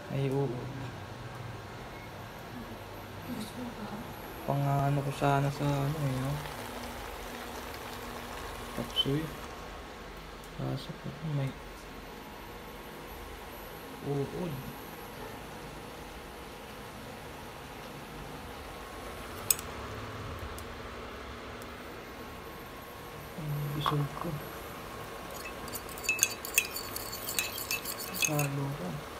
Ay, oo. Pang ano ko sana sa ano eh, no? Chopsuey. Kaso po, may uod. Bisog ko. Salo ko.